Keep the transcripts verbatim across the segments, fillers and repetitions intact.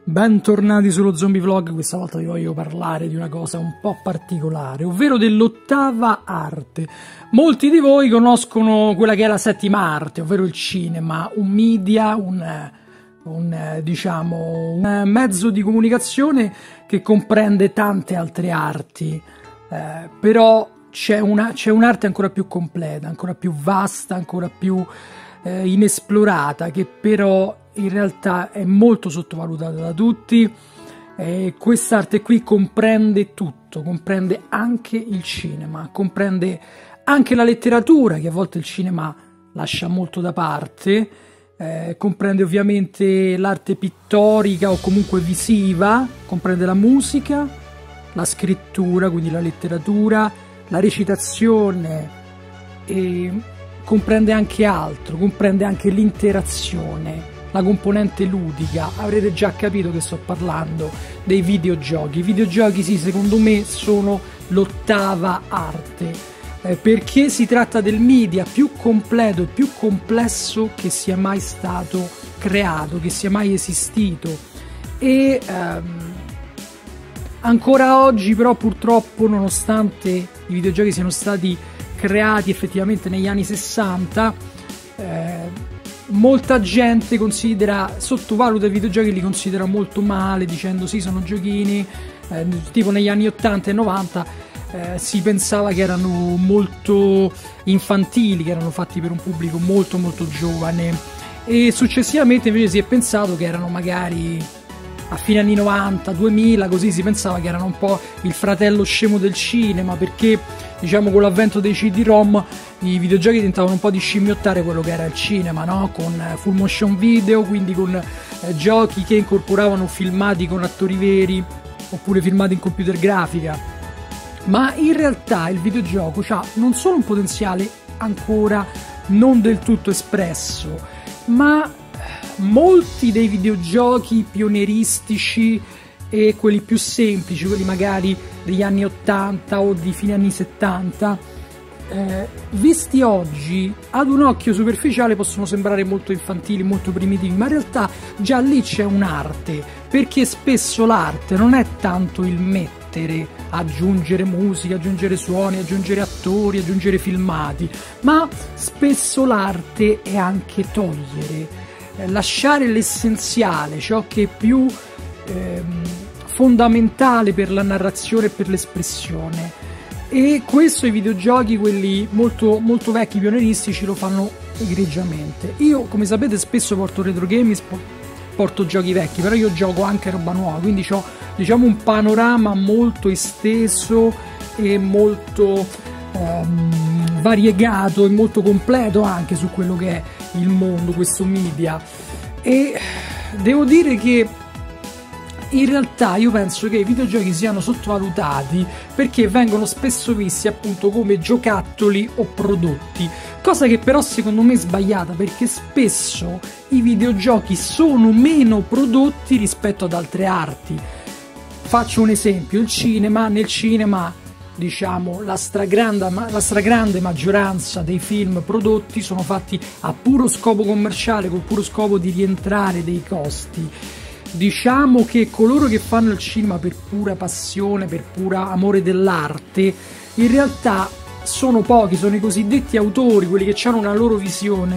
Bentornati sullo Zombie Vlog. Questa volta vi voglio parlare di una cosa un po' particolare, ovvero dell'ottava arte. Molti di voi conoscono quella che è la settima arte, ovvero il cinema, un media, un, un, diciamo, un mezzo di comunicazione che comprende tante altre arti, eh, però c'è una, c'è un'arte ancora più completa, ancora più vasta, ancora più eh, inesplorata, che però in realtà è molto sottovalutata da tutti. Eh, quest'arte qui comprende tutto, comprende anche il cinema, comprende anche la letteratura, che a volte il cinema lascia molto da parte, eh, comprende ovviamente l'arte pittorica o comunque visiva, comprende la musica, la scrittura, quindi la letteratura, la recitazione, e comprende anche altro, comprende anche l'interazione, la componente ludica. Avrete già capito che sto parlando dei videogiochi. I videogiochi, sì, secondo me sono l'ottava arte, eh, perché si tratta del media più completo e più complesso che sia mai stato creato, che sia mai esistito. E ehm, ancora oggi però purtroppo, nonostante i videogiochi siano stati creati effettivamente negli anni sessanta, eh, molta gente considera, sottovaluta i videogiochi e li considera molto male, dicendo sì, sono giochini, eh, tipo negli anni ottanta e novanta eh, si pensava che erano molto infantili, che erano fatti per un pubblico molto molto giovane, e successivamente invece si è pensato che erano magari a fine anni novanta, duemila, così si pensava che erano un po' il fratello scemo del cinema, perché diciamo con l'avvento dei C D ROM i videogiochi tentavano un po' di scimmiottare quello che era il cinema, no? Con full motion video, quindi con eh, giochi che incorporavano filmati con attori veri oppure filmati in computer grafica. Ma in realtà il videogioco ha non solo un potenziale ancora non del tutto espresso, ma molti dei videogiochi pionieristici e quelli più semplici, quelli magari degli anni ottanta o di fine anni settanta, eh, visti oggi ad un occhio superficiale possono sembrare molto infantili, molto primitivi, ma in realtà già lì c'è un'arte, perché spesso l'arte non è tanto il mettere, aggiungere musica, aggiungere suoni, aggiungere attori, aggiungere filmati, ma spesso l'arte è anche togliere, lasciare l'essenziale, ciò che è più ehm, fondamentale per la narrazione e per l'espressione. E questo i videogiochi, quelli molto, molto vecchi, pionieristici, lo fanno egregiamente. Io, come sapete, spesso porto retro gaming, porto giochi vecchi, però io gioco anche roba nuova, quindi ho, diciamo, un panorama molto esteso e molto ehm, variegato e molto completo anche su quello che è il mondo, questo media. E devo dire che in realtà io penso che i videogiochi siano sottovalutati perché vengono spesso visti appunto come giocattoli o prodotti, cosa che però secondo me è sbagliata, perché spesso i videogiochi sono meno prodotti rispetto ad altre arti. Faccio un esempio: il cinema. Nel cinema, diciamo, la stragrande, la stragrande maggioranza dei film prodotti sono fatti a puro scopo commerciale, col puro scopo di rientrare dei costi. Diciamo che coloro che fanno il cinema per pura passione, per pura amore dell'arte, in realtà sono pochi, sono i cosiddetti autori, quelli che hanno una loro visione.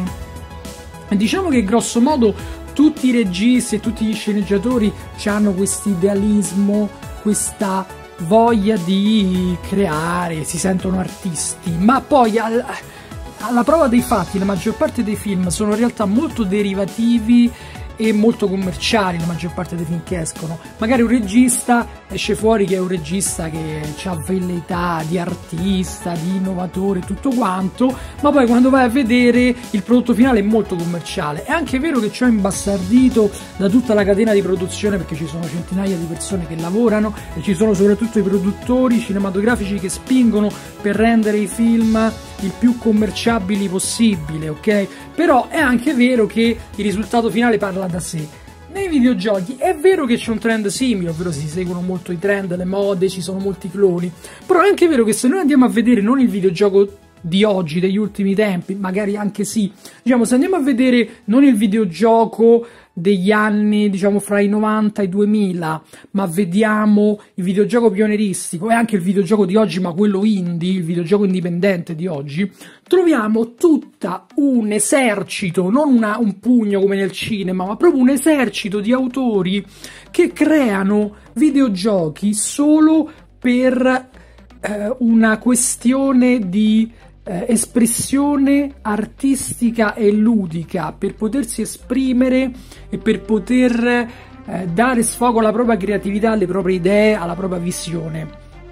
E diciamo che grosso modo tutti i registi e tutti gli sceneggiatori hanno questo idealismo, questa voglia di creare, si sentono artisti, ma poi al, alla prova dei fatti la maggior parte dei film sono in realtà molto derivativi e molto commerciali, la maggior parte dei film che escono. Magari un regista esce fuori che è un regista che ha velleità di artista, di innovatore, tutto quanto, ma poi quando vai a vedere il prodotto finale è molto commerciale. È anche vero che ciò è imbastardito da tutta la catena di produzione, perché ci sono centinaia di persone che lavorano e ci sono soprattutto i produttori cinematografici che spingono per rendere i film il più commerciabili possibile, ok? Però è anche vero che il risultato finale parla da sé. Nei videogiochi è vero che c'è un trend simile, ovvero si seguono molto i trend, le mode, ci sono molti cloni, però è anche vero che se noi andiamo a vedere non il videogioco di oggi, degli ultimi tempi, magari anche sì, diciamo, se andiamo a vedere non il videogioco degli anni, diciamo, fra i novanta e i duemila, ma vediamo il videogioco pionieristico e anche il videogioco di oggi, ma quello indie, il videogioco indipendente di oggi, troviamo tutta un esercito, non una, un pugno come nel cinema, ma proprio un esercito di autori che creano videogiochi solo per eh, una questione di Eh, espressione artistica e ludica, per potersi esprimere e per poter eh, dare sfogo alla propria creatività, alle proprie idee, alla propria visione.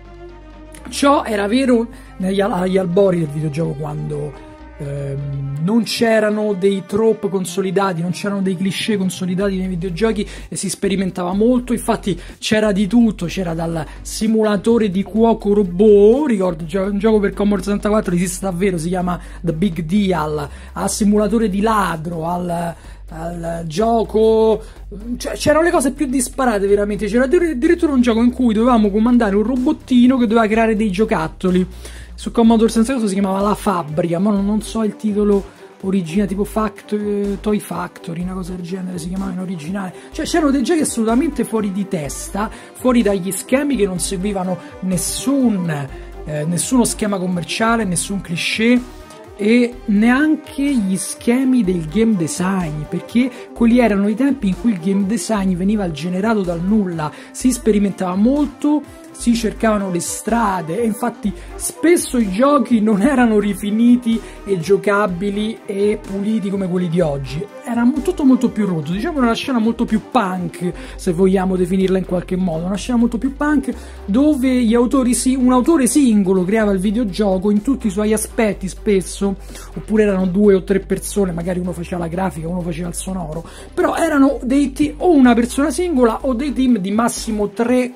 Ciò era vero negli, agli albori del videogioco, quando eh, non c'erano dei trope consolidati, non c'erano dei cliché consolidati nei videogiochi e si sperimentava molto. Infatti c'era di tutto, c'era dal simulatore di cuoco robot, ricordo un gioco per Commodore sessantaquattro, esiste davvero, si chiama The Big Deal, al simulatore di ladro, al, al gioco, cioè, c'erano le cose più disparate veramente. C'era addirittura un gioco in cui dovevamo comandare un robottino che doveva creare dei giocattoli. Su Commodore sessantaquattro si chiamava La Fabbrica, ma non, non so il titolo originale, tipo Factory, Toy Factory, una cosa del genere si chiamava in originale. Cioè c'erano dei giochi assolutamente fuori di testa, fuori dagli schemi, che non seguivano nessun, eh, nessuno schema commerciale, nessun cliché, e neanche gli schemi del game design, perché quelli erano i tempi in cui il game design veniva generato dal nulla, si sperimentava molto, si cercavano le strade, e infatti spesso i giochi non erano rifiniti e giocabili e puliti come quelli di oggi, era tutto molto più rozzo, diciamo una scena molto più punk, se vogliamo definirla in qualche modo, una scena molto più punk, dove gli autori si, un autore singolo creava il videogioco in tutti i suoi aspetti spesso, oppure erano due o tre persone, magari uno faceva la grafica, uno faceva il sonoro, però erano dei team, o una persona singola o dei team di massimo tre,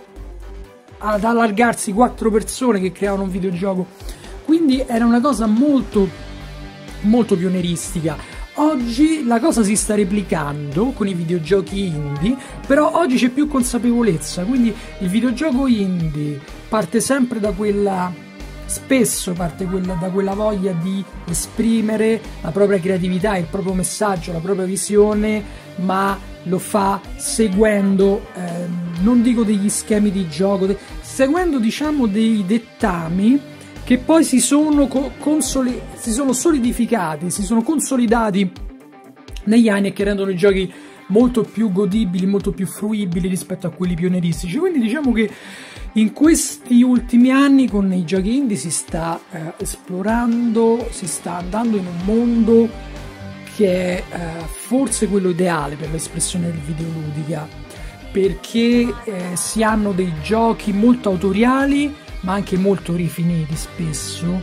ad allargarsi quattro persone che creavano un videogioco. Quindi era una cosa molto molto pionieristica. Oggi la cosa si sta replicando con i videogiochi indie, però oggi c'è più consapevolezza, quindi il videogioco indie parte sempre da quella, spesso parte quella, da quella voglia di esprimere la propria creatività, il proprio messaggio, la propria visione, ma lo fa seguendo, ehm, non dico degli schemi di gioco, de- seguendo diciamo dei dettami che poi si sono, co- consoli- si sono solidificati, si sono consolidati negli anni e che rendono i giochi molto più godibili, molto più fruibili rispetto a quelli pionieristici. Quindi diciamo che in questi ultimi anni con i giochi indie si sta eh, esplorando, si sta andando in un mondo che è eh, forse quello ideale per l'espressione videoludica, perché eh, si hanno dei giochi molto autoriali ma anche molto rifiniti spesso,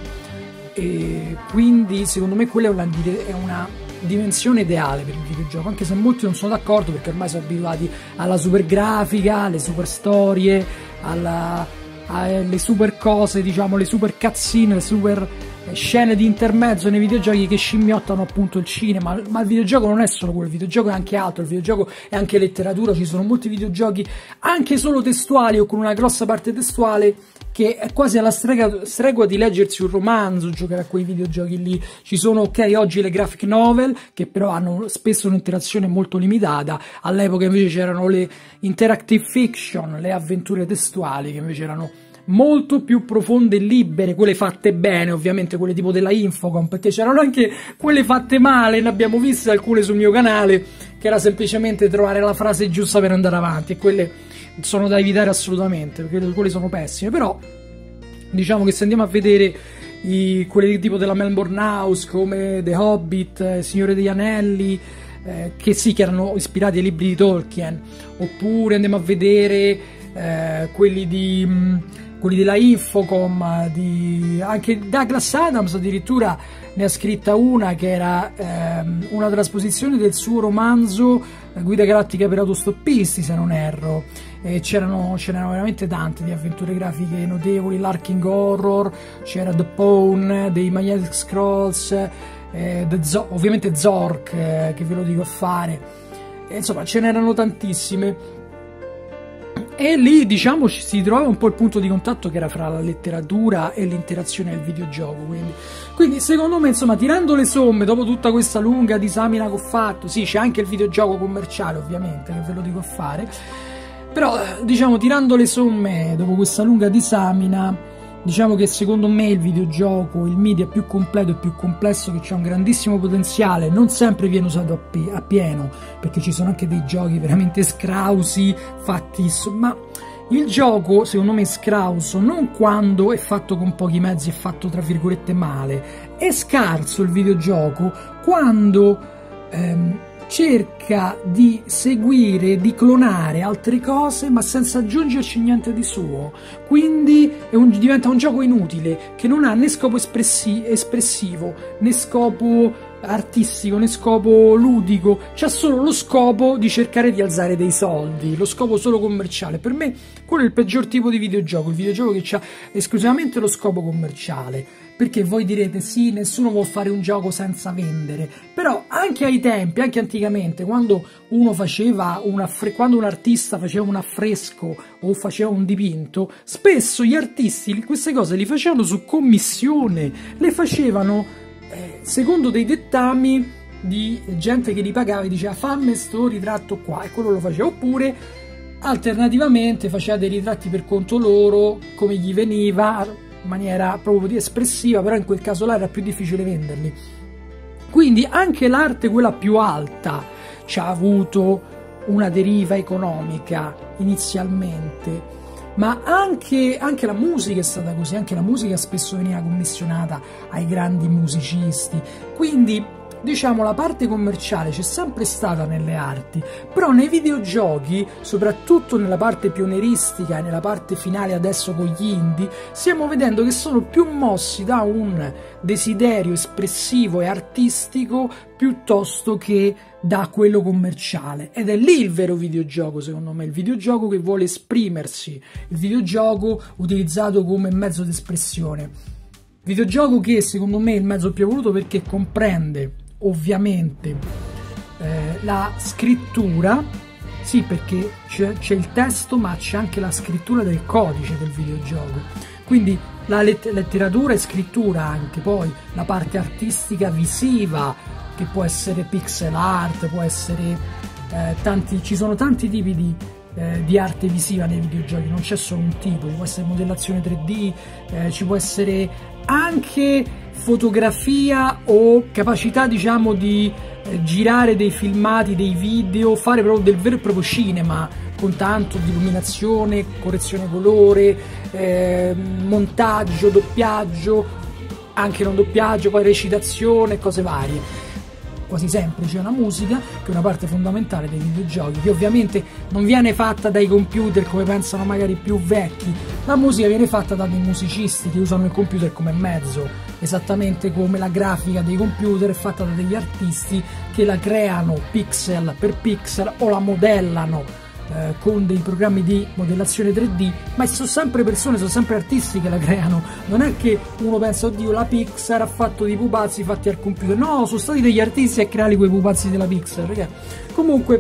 e quindi secondo me quella è una, è una dimensione ideale per il videogioco, anche se molti non sono d'accordo perché ormai sono abituati alla super grafica, alle super storie, alla, alle super cose, diciamo le super cutscene, le super scene di intermezzo nei videogiochi che scimmiottano appunto il cinema. Ma il videogioco non è solo quello, il videogioco è anche altro, il videogioco è anche letteratura, ci sono molti videogiochi anche solo testuali o con una grossa parte testuale che è quasi alla strega, stregua di leggersi un romanzo, giocare a quei videogiochi lì. Ci sono, ok, oggi le graphic novel, che però hanno spesso un'interazione molto limitata, all'epoca invece c'erano le interactive fiction, le avventure testuali, che invece erano molto più profonde e libere, quelle fatte bene, ovviamente quelle tipo della Infocom, perché c'erano anche quelle fatte male, ne abbiamo viste alcune sul mio canale, che era semplicemente trovare la frase giusta per andare avanti, e quelle sono da evitare assolutamente, perché quelle sono pessime. Però diciamo che se andiamo a vedere i, quelli tipo della Melbourne House, come The Hobbit, eh, Signore degli Anelli, eh, che sì, che erano ispirati ai libri di Tolkien, oppure andiamo a vedere eh, quelli di mh, quelli della Infocom, di anche Douglas Adams addirittura ne ha scritta una che era ehm, una trasposizione del suo romanzo Guida Galattica per autostoppisti, se non erro, e c'erano c'erano veramente tante di avventure grafiche notevoli, l'Arking Horror, c'era The Pawn dei Magnetic Scrolls, eh, The Zo- ovviamente Zork, eh, che ve lo dico a fare, e, insomma ce n'erano tantissime. E lì, diciamo, ci si trovava un po' il punto di contatto che era fra la letteratura e l'interazione del videogioco. Quindi, quindi secondo me, insomma, tirando le somme, dopo tutta questa lunga disamina che ho fatto, sì, c'è anche il videogioco commerciale, ovviamente, che ve lo dico a fare, però, diciamo, tirando le somme, dopo questa lunga disamina, diciamo che secondo me il videogioco, il media più completo e più complesso, che c'ha un grandissimo potenziale, non sempre viene usato a, pi a pieno, perché ci sono anche dei giochi veramente scrausi, fatti, ma il gioco secondo me è scrauso non quando è fatto con pochi mezzi, è fatto tra virgolette male, è scarso il videogioco quando ehm, cerca di seguire, di clonare altre cose ma senza aggiungerci niente di suo, quindi è un, diventa un gioco inutile che non ha né scopo espressi, espressivo né scopo artistico né scopo ludico, c'ha solo lo scopo di cercare di alzare dei soldi, lo scopo solo commerciale. Per me quello è il peggior tipo di videogioco, il videogioco che ha esclusivamente lo scopo commerciale. Perché voi direte sì, nessuno vuol fare un gioco senza vendere, però anche ai tempi, anche anticamente, quando uno faceva un quando un artista faceva un affresco o faceva un dipinto, spesso gli artisti queste cose li facevano su commissione, le facevano eh, secondo dei dettami di gente che li pagava e diceva fammi sto ritratto qua, e quello lo faceva, oppure alternativamente faceva dei ritratti per conto loro, come gli veniva, in maniera proprio espressiva, però in quel caso là era più difficile venderli. Quindi anche l'arte, quella più alta, ci ha avuto una deriva economica inizialmente, ma anche, anche la musica è stata così, anche la musica spesso veniva commissionata ai grandi musicisti, quindi diciamo la parte commerciale c'è sempre stata nelle arti, però nei videogiochi, soprattutto nella parte pionieristica e nella parte finale adesso con gli indie, stiamo vedendo che sono più mossi da un desiderio espressivo e artistico piuttosto che da quello commerciale, ed è lì il vero videogioco secondo me, il videogioco che vuole esprimersi, il videogioco utilizzato come mezzo di espressione, videogioco che secondo me è il mezzo più evoluto perché comprende ovviamente eh, la scrittura, sì, perché c'è il testo ma c'è anche la scrittura del codice del videogioco, quindi la let letteratura e scrittura, anche poi la parte artistica visiva che può essere pixel art, può essere eh, tanti, ci sono tanti tipi di, eh, di arte visiva nei videogiochi, non c'è solo un tipo, ci può essere modellazione tre D, eh, ci può essere anche fotografia o capacità diciamo di eh, girare dei filmati, dei video, fare proprio del vero e proprio cinema con tanto di illuminazione, correzione colore, eh, montaggio, doppiaggio, anche non doppiaggio, poi recitazione, cose varie. Quasi sempre c'è una musica che è una parte fondamentale dei videogiochi, che ovviamente non viene fatta dai computer come pensano magari più vecchi, la musica viene fatta da dei musicisti che usano il computer come mezzo, esattamente come la grafica dei computer è fatta da degli artisti che la creano pixel per pixel o la modellano eh, con dei programmi di modellazione tre D, ma sono sempre persone, sono sempre artisti che la creano, non è che uno pensa oddio la Pixar ha fatto dei pupazzi fatti al computer, no, sono stati degli artisti a creare quei pupazzi della Pixar, perché comunque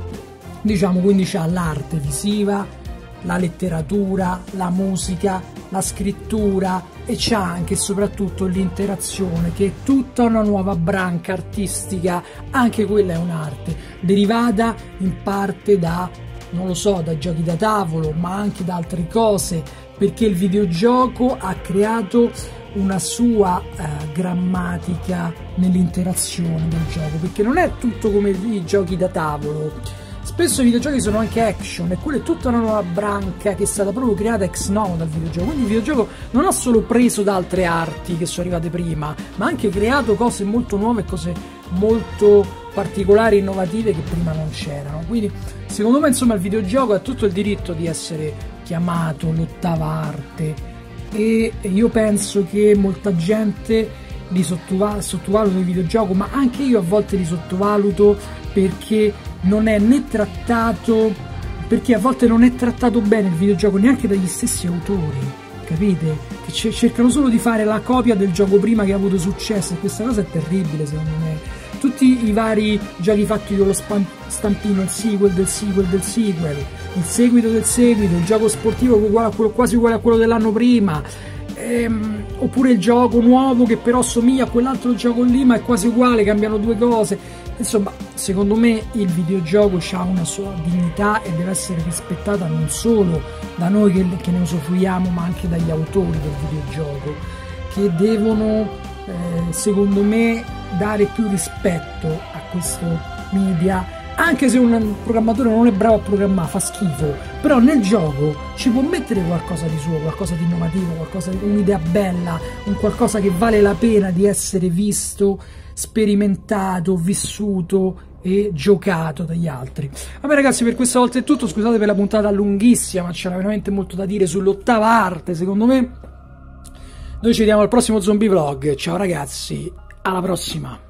diciamo, quindi c'ha l'arte visiva, la letteratura, la musica, la scrittura, e c'ha anche e soprattutto l'interazione, che è tutta una nuova branca artistica, anche quella è un'arte, derivata in parte da, non lo so, da giochi da tavolo, ma anche da altre cose, perché il videogioco ha creato una sua eh, grammatica nell'interazione del gioco, perché non è tutto come i giochi da tavolo. Spesso i videogiochi sono anche action, e quella è tutta una nuova branca che è stata proprio creata ex novo dal videogioco, quindi il videogioco non ha solo preso da altre arti che sono arrivate prima, ma ha anche creato cose molto nuove, cose molto particolari e innovative che prima non c'erano. Quindi secondo me insomma il videogioco ha tutto il diritto di essere chiamato l'ottava arte, e io penso che molta gente li sottovaluta, sottovaluta il videogioco, ma anche io a volte li sottovaluto, perché non è né trattato, perché a volte non è trattato bene il videogioco neanche dagli stessi autori, capite? Che cercano solo di fare la copia del gioco prima che ha avuto successo, e questa cosa è terribile secondo me. Tutti tutti i vari giochi fatti con lo stampino, il sequel del sequel del sequel, il seguito del seguito, il gioco sportivo uguale a quello, quasi uguale a quello dell'anno prima, ehm, oppure il gioco nuovo che però somiglia a quell'altro gioco lì ma è quasi uguale, cambiano due cose. Insomma, secondo me il videogioco ha una sua dignità e deve essere rispettata non solo da noi che, che ne usufruiamo, ma anche dagli autori del videogioco, che devono, eh, secondo me, dare più rispetto a questo media. Anche se un programmatore non è bravo a programmare, fa schifo, però nel gioco ci può mettere qualcosa di suo, qualcosa di innovativo, qualcosa, un'idea bella, un qualcosa che vale la pena di essere visto, sperimentato, vissuto e giocato dagli altri. Vabbè ragazzi, per questa volta è tutto, scusate per la puntata lunghissima, ma c'era veramente molto da dire sull'ottava arte, secondo me. Noi ci vediamo al prossimo zombie vlog, ciao ragazzi, alla prossima!